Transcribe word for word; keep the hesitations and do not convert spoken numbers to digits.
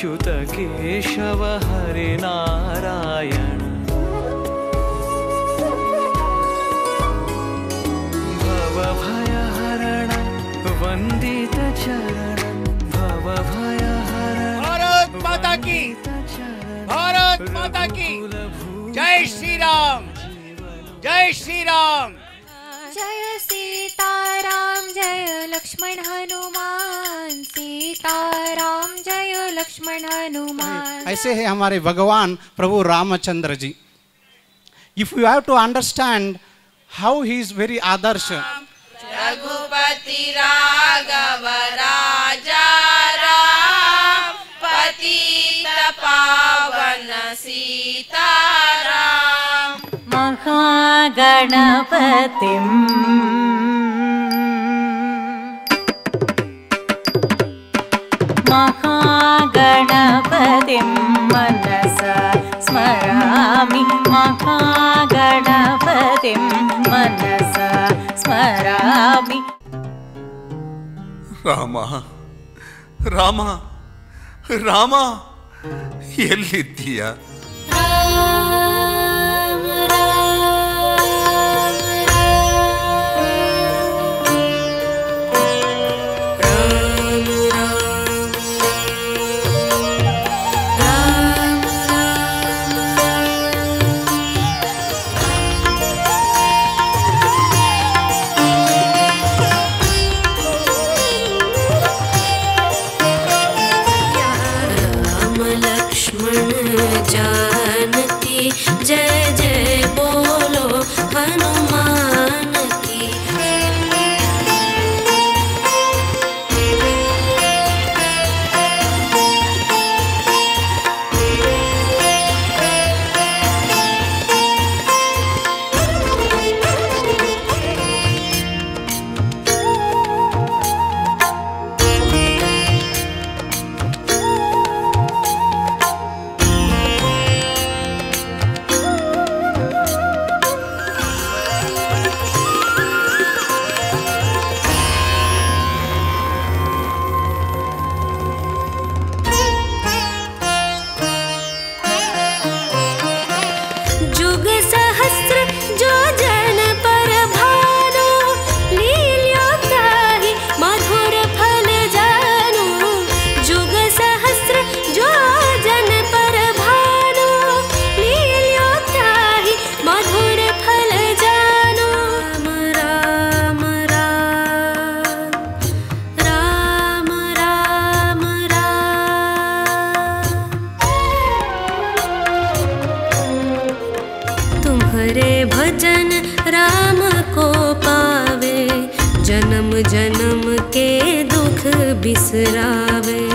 अच्युत केशव हरि नारायण भवभयहरण वंदित चरण भवभयहरण। भारत माता की, भारत माता की जय श्री राम, जय श्री राम। जय सीताराम जय लक्ष्मण हनुमान, सीताराम जय लक्ष्मण हनुमान। ऐसे है हमारे भगवान प्रभु Ramchandra ji. If you have to understand how he is very आदर्श। रघुपति राघव राजा राम, पतित पावन सीताराम। महागणपतिं महागणपतिं मनसा स्मरामि, महागणपतिं मनसा स्मरामि। ರಾಮ ರಾಮ ರಾಮ ಎಲ್ಲಿದ್ದೀಯ? जानकी जय जय बोलो हनुमान की। भजन राम को पावे, जन्म जन्म के दुख बिसरावे।